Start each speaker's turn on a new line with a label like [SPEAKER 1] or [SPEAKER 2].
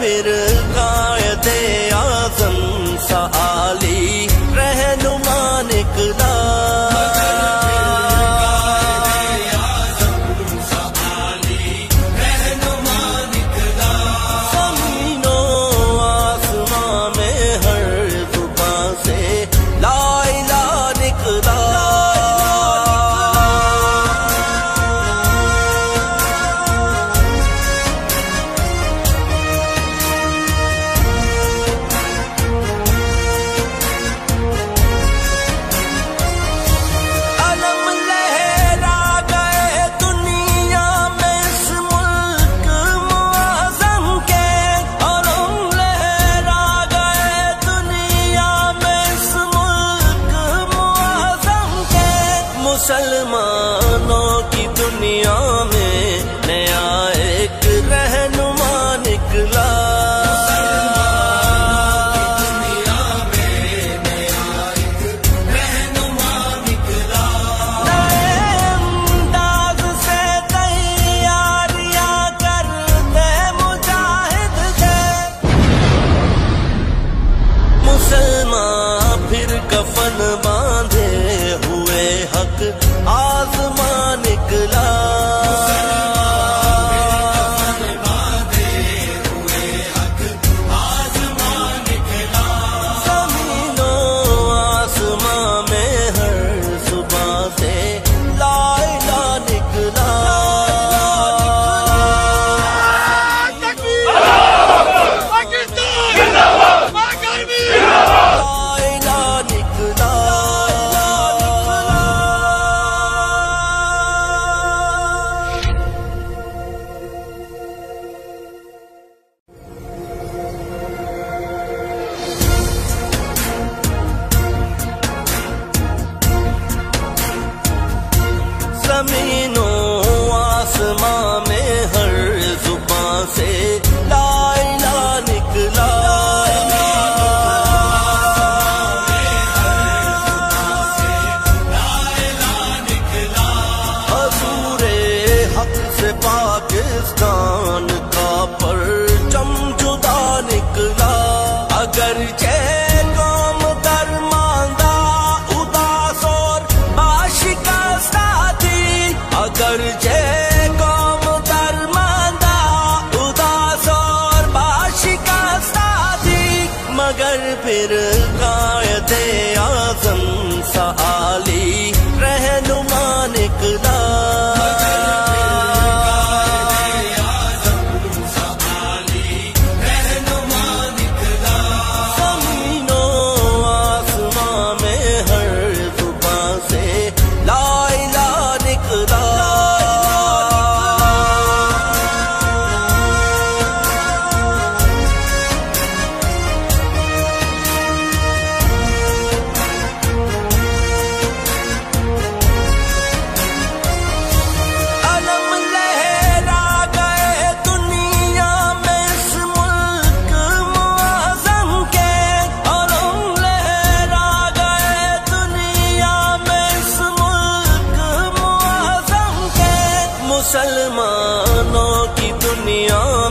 [SPEAKER 1] फिर कायदे आज़म सा आली रहनुमा निकला। मुसलमानों की दुनिया में नया एक रहनुमा निकला। नए अंदाज से तैयारियां करते मुजाहिद थे मुसलमान, फिर कफन बांधे हुए हक आज़मा निकला। ज़मीनों आसमां में हर सुबह से ला इला निकला। ज़मीनों आसमां में हर जुबां से ला इला निकला। हजूरे हक से पाकिस्तान का परचम जुदा निकला। अगरचे कौम दरमांदा उदास और बाशिकस्ता थी, अगरचे कौम दरमांदा उदास और बाशिकस्ता थी, मगर फिर कायदे आज़म सा आली रहनुमा निकला। मुसलमानों की दुनिया